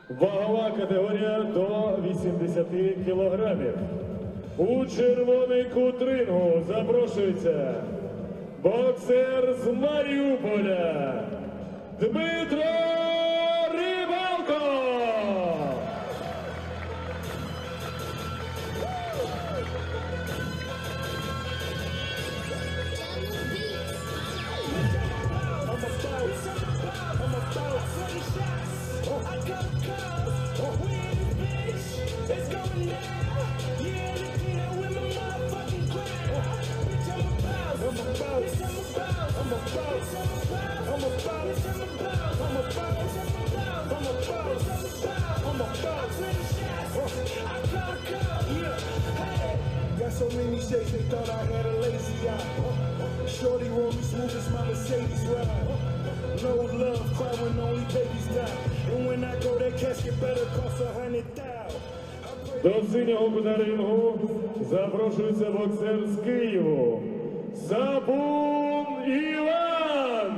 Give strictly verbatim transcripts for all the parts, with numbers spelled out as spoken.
Вагова категорія до вісімдесяти кілограмів. У червоний кут рингу запрошується боксер з Маріуполя Дмитро Рибалко. Got so many shades they thought I had a lazy eye. Shorty want me smooth as my Mercedes ride. No love, cry when only babies die. And when I go, that casket better cost a hundred thousand. До синього кута рингу запрошується боксер з Києву Сапун Іван.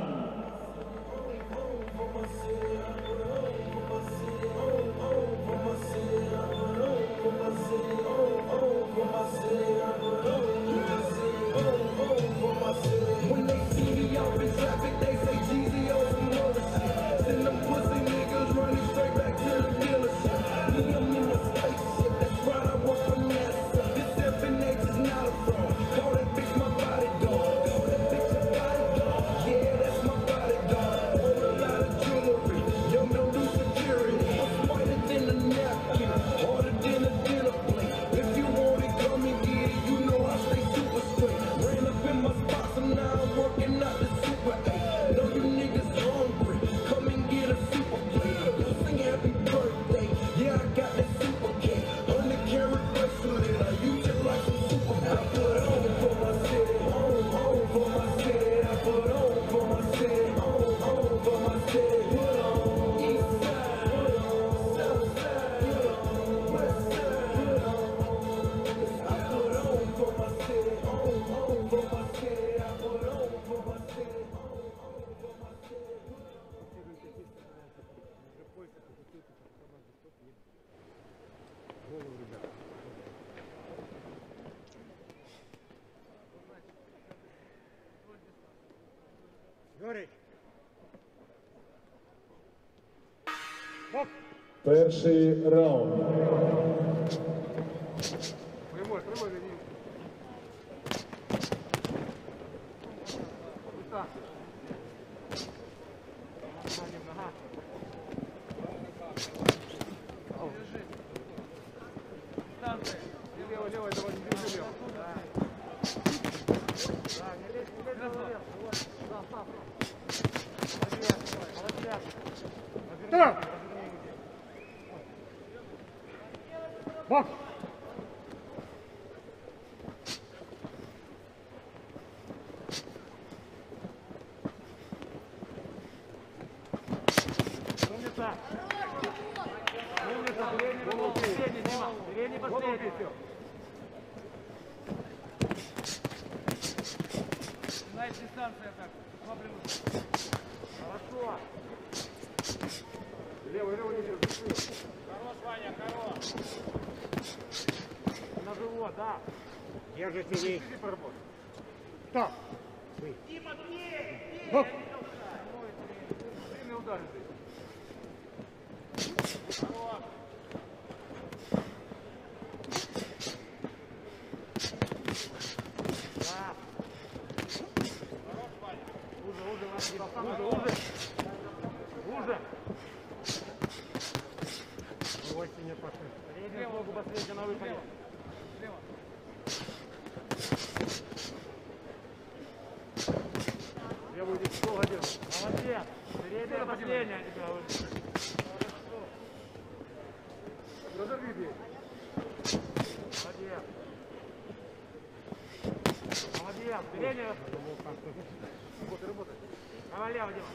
When they see me out in traffic, they say Jeezy on some other shit. Send them pussy niggas running straight back to the dealership. Me, I'm in the spaceship, that's right, I work for NASA. This seven H is not a fraud. Call that bitch my bodyguard. Call that bitch a bodyguard. Yeah, that's my bodyguard. Hold a lot of jewelry, yo, no new security. I'm whiter than a napkin, harder than a dinner plate. If you want it, come and get it. You know I stay super straight. Ran up in my spot, so now I'm working out the super eight. Know you niggas hungry, come and get a super plate. You sing happy birthday, yeah, I got that super cake. Hundred carat bracelet, I use it like some super I put on for my city, on, on for my city. I put on for my city, on, on for my city. Put on east side, put on south side, put on west side, put on. I put on for my city, on, on for my city. I put on for my city, on, on for my city. Юрий, Перший раунд. прямой, прямой веди. Высоко. Нога. Держи. Станция. Лево, лево, давай, не держи лево. Да. Да, не лезь, не лезь, лево, лево. Да, сам. Молодец, молодец. Разверни, разверни руки. Бокс! Умница! Умница! Передний, Дима! Передний, последний! Знаешь, дистанция так. Хорошо! Левый, левый, не держи. Хорош, Ваня, хорош! На живот, да. Держи, сиди. Иди поработай. Стоп. Дима, бей! Бей! Длинный удар здесь. Хорош. Да. Хорош, Ваня. Уже, уже, уже, уже. Уже. Очень не пошли. Переднюю ногу последнюю на выходе. Слева. Левую здесь долго держит. Молодец. Передняя последняя тебя выходит. Хорошо. Разорви бей. Молодец. Молодец. Передняя. Работай, работай. Давай лево, Дима.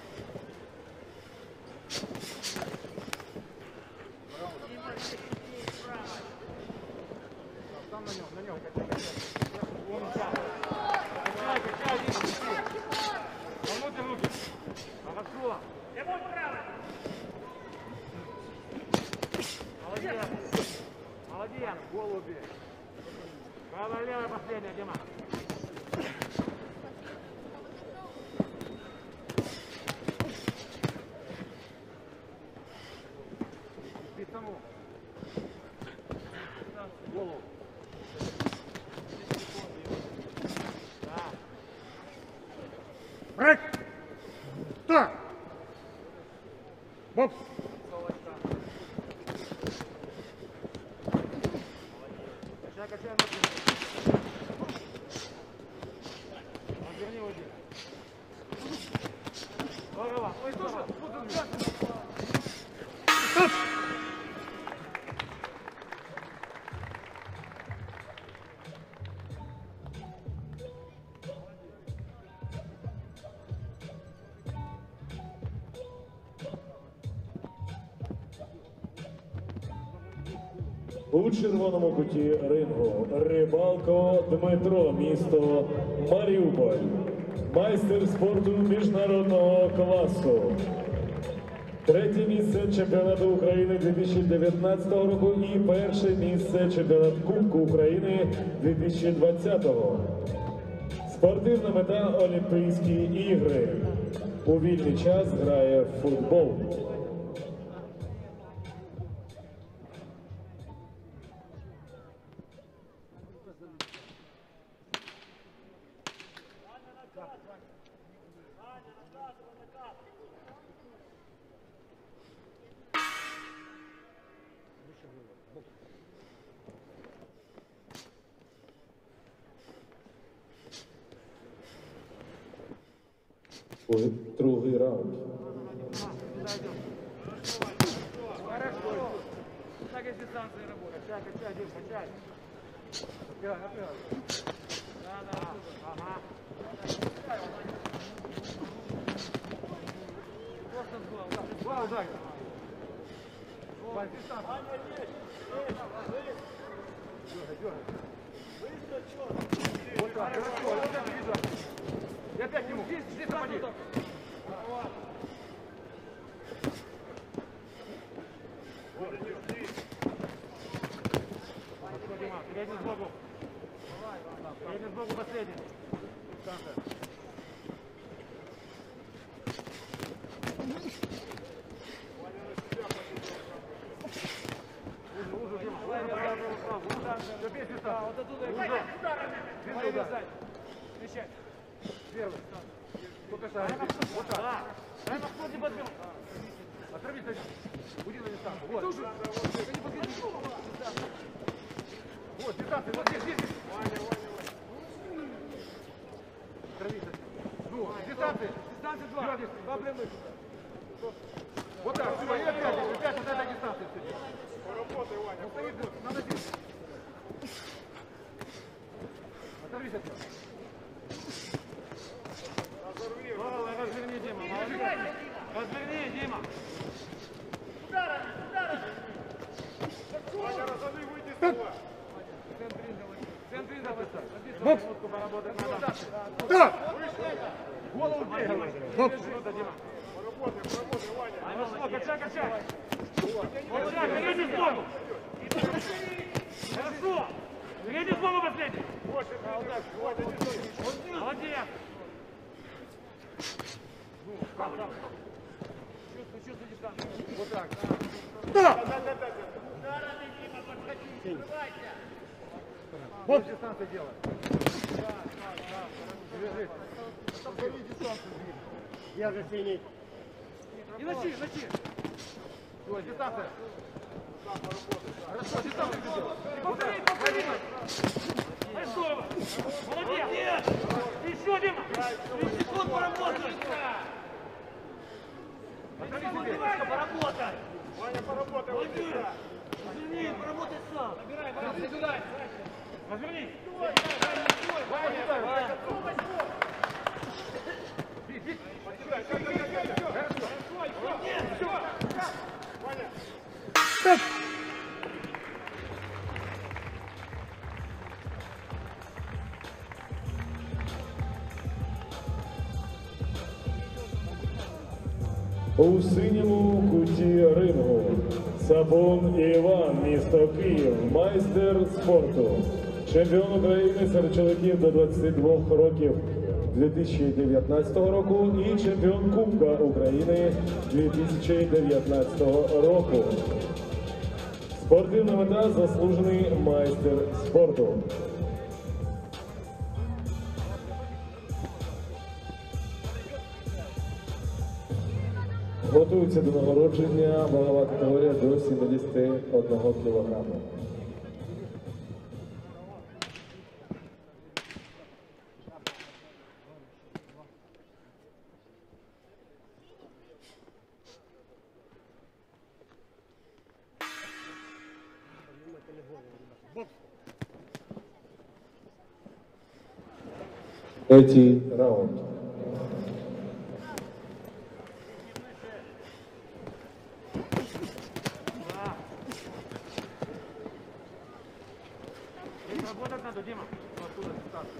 Там на нем, на нем, качай, качай. Умница. Качай, качай, Дима. Вовнутрь руки. Хорошо. Левой, право. Молодец, голову бей. Правая, левая, последняя, Дима. Бей саму. Голову. Да. Брейк! Так! Бокс! Качай, качай ноги. Разверни уйди. Здорово. Ой, тоже. У червоному куті рингу Рибалко Дмитро, місто Маріуполь. Майстер спорту міжнародного класу. Третє місце чемпіонату України дві тисячі дев'ятнадцятого року і перше місце чемпіонату Кубку України дві тисячі двадцятого. Спортивна мета – Олімпійські ігри. У вільний час грає в футбол. Ой, другий раунд. Хорошо. Так и дистанции работают. Качай, качай, Дим, качай. Опять, опять. Да, да. Ага. Просто два удара. Два удара. Два дистанции. Дергай, дергай. Вот так, хорошо. Вот это вижу. И опять ему. Здесь, здесь напади. Хорошо, Дима. Передний сбоку. Передний сбоку последний. Уже, уже, Дима. Забей свиста. Вот оттуда. Уже. Удар. Встречай. Первый. Покажай. Вот так. Да. Дай на вход не подбил. Оторвись один. Уйди на дистанцию. Вот. Не подходи. Вот, дистанция. Вот здесь, здесь. Оторвись один. Ну, дистанция. Дистанция два. Два прямых. Вот так. Все, и опять. Опять от этой дистанции. Поработай, Ваня. Стоит, надо здесь. Оторвись от него. Голова, разверни, Дима. Молодец. Разверни, Дима. Ударами, ударами. Ваня, разорви, выйди с стола. Центр ринга, центр ринга поставь. Бокс! Минутку поработать надо. Так! Голову бей, говорит. Бокс! Минута, Дима. Поработай, поработай, Ваня. Ай, пошло, качай, качай. Качай, перейди в ногу. Хорошо. Перейди в ногу последний. Молодец. Чувствуй, чувствуй дистанцию. Вот так. Так! Вот дистанцию делай. Я же синий. И ночи, ночи. Все, дистанция. Хорошо, дистанцию делай. Повтори, повтори. Хорошо. Молодец. Еще, Дима. тридцать секунд поработай. Оторви себе. Поработай. Ваня, поработай. Молодец. Разверни, поработай сам. Набирай, Ваня, сюда. Разверни. Ваня, Ваня. Так! У синьому куті рингу Сапун Іван, місто Київ, майстер спорту, чемпіон України серед чоловіків до двадцяти двох років дві тисячі дев'ятнадцятого року і чемпіон Кубка України дві тисячі дев'ятнадцятого року. Спортивна мета – заслужений майстер спорту. Готується до нагородження вагова категорія до сімдесят одного кілограму. Третій раунд. Работать надо, Дима. Оттуда дистанцию.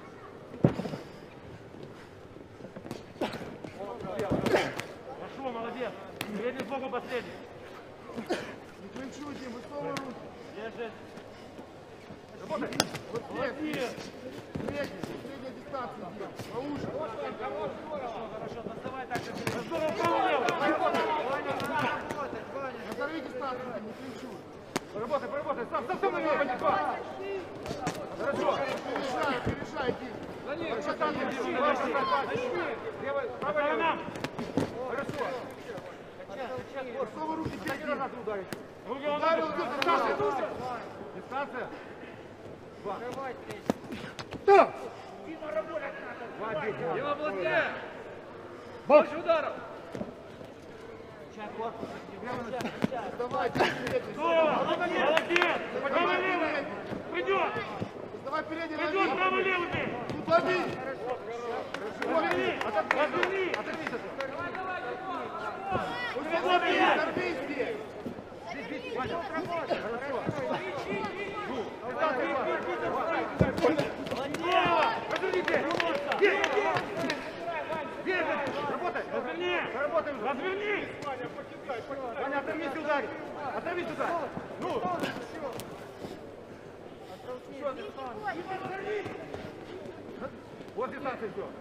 Пошел, молодец. Передний сбоку последний. Не клинчуй, Дим, высовывай руки. Держи. Работай. Вот Молодец. средний, средняя дистанция, Дим. Повыше. Хорошо, доставай так, как ты. Здорово, право-лево. Разорви дистанцию, Дим, не клинчуй. Поработай, поработай. Сам, сам, сам на него, Ванька. Хорошо. Переезжай, переезжай, Дим. За ним. Сейчас там, Дим. Левой, правой, левой. Хорошо. Высовывай руки, Один Дим. раз ударить. Руки он Ударил, ударил. Дим, Дистанция. дистанция. Дистанция. Два. Да. Два, один. Дима, плотнее. Бок. Больше ударов. Давай, Дим, передний. Здорово. Молодец. Право, левый. Придет. Давай передний, Придет, лови. право, левый ты. Тут лови. Разверни. Разверни. Оторви здесь. Разверните! Работай! Разверни! Разверни! Ваня, оторвись и ударь! Оторвись ударь! Ну! Вот дистанция все!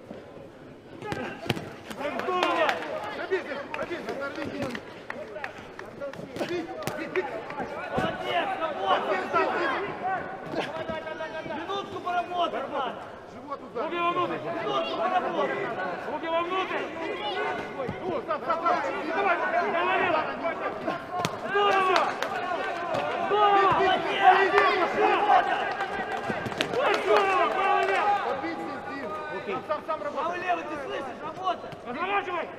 Здорово! Пробей здесь! Пробей здесь! Оторви, Дим! Молодец, работай! Минутку поработать надо! Живот удар. Руки вовнутрь! Минутку поработать! Руки вовнутрь! Ну, стоп, стоп, стоп! Давай! Говорила! Здорово! Здорово! Ой, здорово! Правильно! Побить здесь, Дим. Сам, сам работай! Правый левый, ты слышишь? Работай! Разворачивай!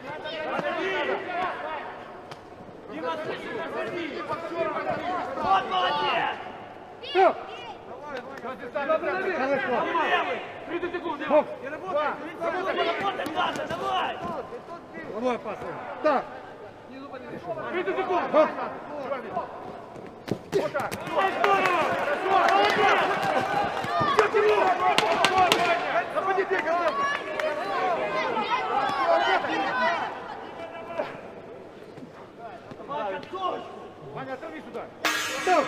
Дима, слышишь? Разверни! Боксером оторви. Вот молодец! Все. Правый левый! тридцать секунд, Дима! Не работай! Работать надо, давай! Давай, пас. Так. тридцать секунд! Хоп. Вот так! Ой, здорово! Молодец! Идет Тимур! Нападите, готовьте! Давай концовочку! Ваня, оторви сюда! Стоп.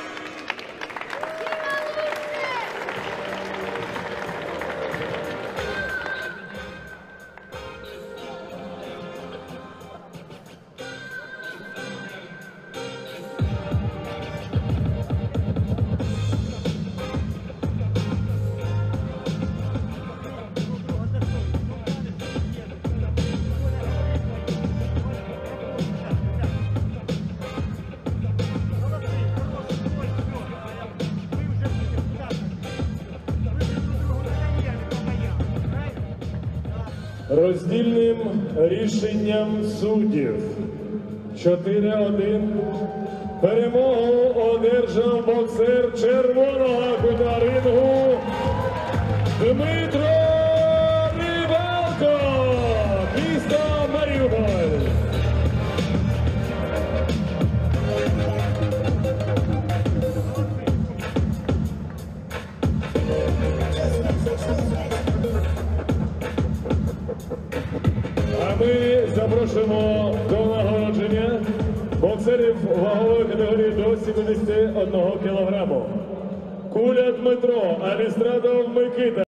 Роздільним рішенням суддів чотири один перемогу одержав боксер червоного кута рингу Дмитро Рибалко, місто Маріуполь. А ми запрошуємо до нагородження Боксерів вагової категорії до сімдесят один кілограму. Куля Дмитро, Алістрадов Микита.